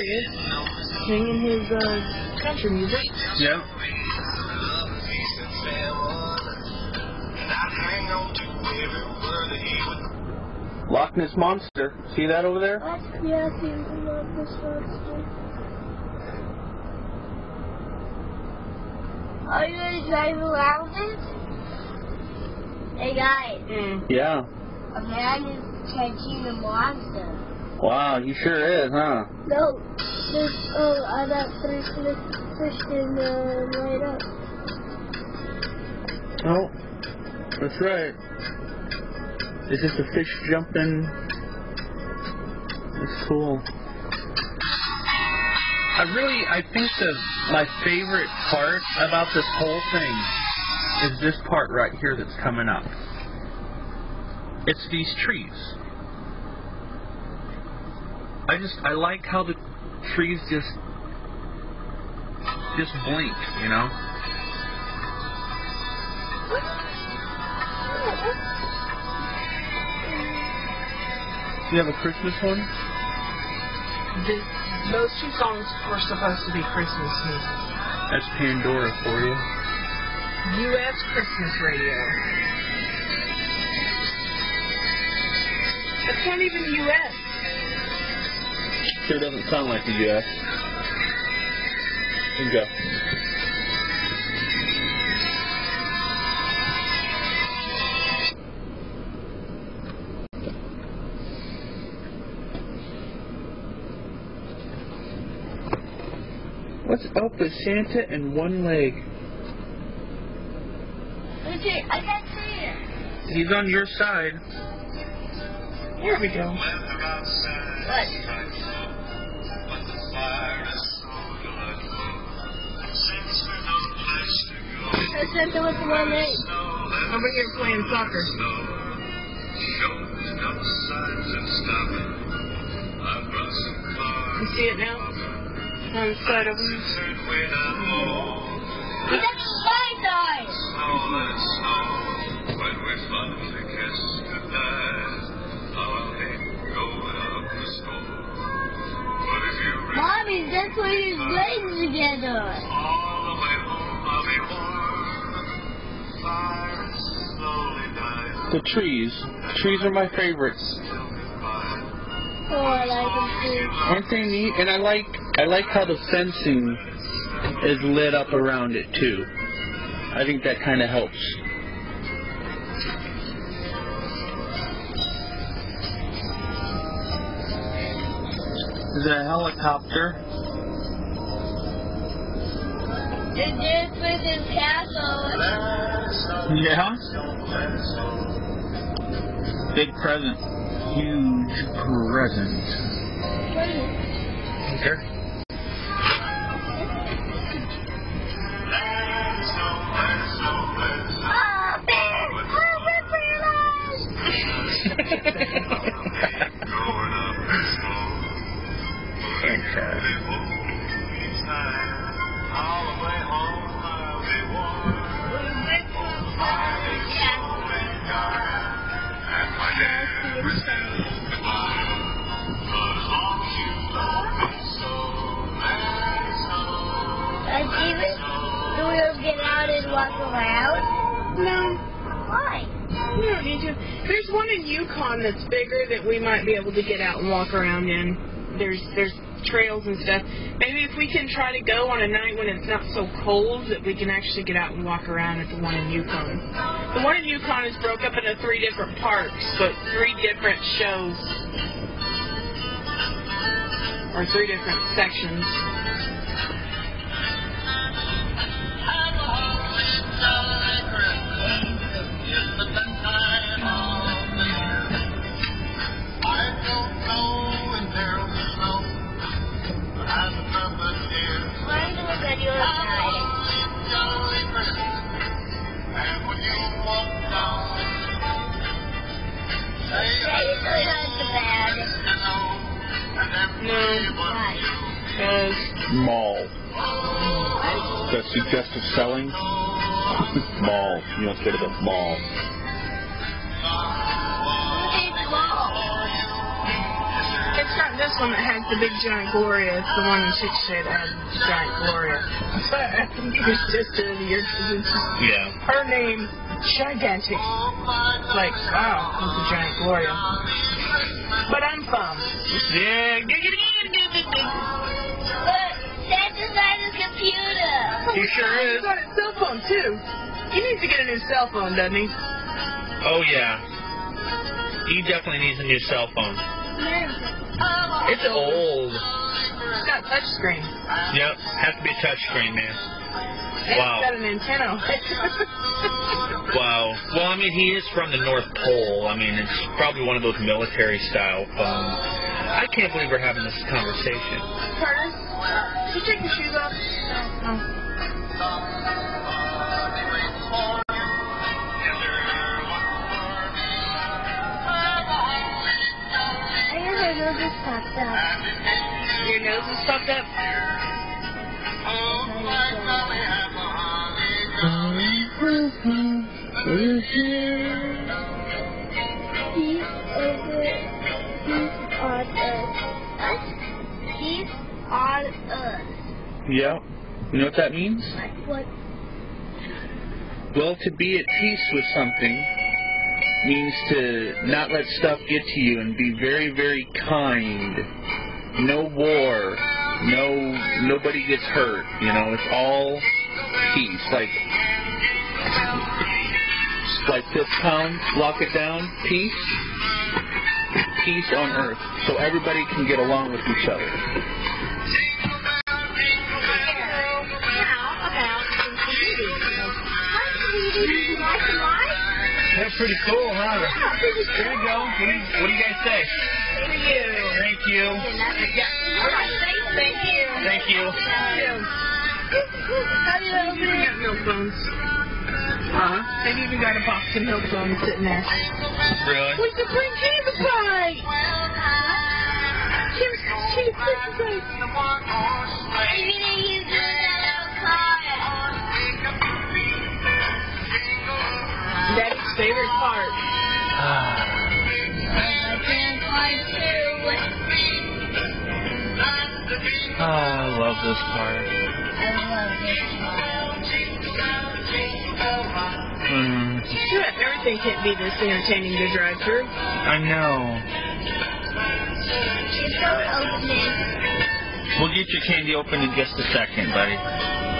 he is. Singing his country music. Yeah. Loch Ness Monster. See that over there? Yeah, I see Loch Ness Monster. Are you going to drive around it? Hey guys. Yeah. A man is catching a monster. Wow, he sure is, huh? No, there's I got 3 fish in right up. Oh, that's right. Is this a fish jumping? That's cool. I think my favorite part about this whole thing is this part right here that's coming up. It's these trees. I like how the trees just blink, you know? Do you have a Christmas one? Those 2 songs were supposed to be Christmas music. That's Pandora for you. U.S. Christmas radio. That's not even U.S. Sure doesn't sound like the U.S. Here you go. What's up with Santa and one leg? Okay, I can't see it. He's on your side. Here we go. What? Santa with one leg. Over here playing soccer. You see it now? On the side of him. He's on the side side. Mommy, that's why his legs together. The trees. Trees are my favorites. Oh, I like them too. Aren't they neat? And I like how the fencing is lit up around it too. I think that kind of helps. Is it a helicopter? It's just with his castle. Yeah. Big present. Huge present. Okay. Walk around? No. Why? We don't need to. There's one in Yukon that's bigger that we might be able to get out and walk around in. There's trails and stuff. Maybe if we can try to go on a night when it's not so cold that we can actually get out and walk around at the one in Yukon. The one in Yukon is broke up into 3 different parks, but 3 different shows. Or 3 different sections. Mall. That's suggestive selling. Mall. You must go to the mall. It's It's got this one that has the big giant Gloria. It's the one in Chick Shade that has the giant Gloria. So I think your sister of the year. Yeah. Her name, gigantic. Like, wow, that's a giant Gloria. But I'm bummed. Yeah. Look, that's inside his computer. He sure is. He's got a cell phone, too. He needs to get a new cell phone, doesn't he? Oh, yeah. He definitely needs a new cell phone. It's old. It's got touchscreen. Yep. Has to be a touchscreen, man. And Wow. it's got an antenna on it. Wow. Well, I mean, he is from the North Pole. I mean, it's probably one of those military-style phones. I can't believe we're having this conversation. Carter, did you take your shoes off? No. My nose is popped up. Your nose is fucked up? Peace on earth. Yeah. You know what that means? What? Well, to be at peace with something means to not let stuff get to you and be very, very kind. No war. Nobody gets hurt. You know, it's all peace. Like this pound, lock it down, peace. Peace on earth. So everybody can get along with each other. That's pretty cool, huh? There you go. What do you guys say? For you. Thank you. Thank you. Thank you. They've even got milk bones. Huh? They've even got a box of milk bones sitting there. Really? We could bring Jesus pie! Here's Jesus pie! Daddy's favorite part. Oh, I love this part. Everything can't be this entertaining to drive through. I know. We'll get your candy open in just a second, buddy.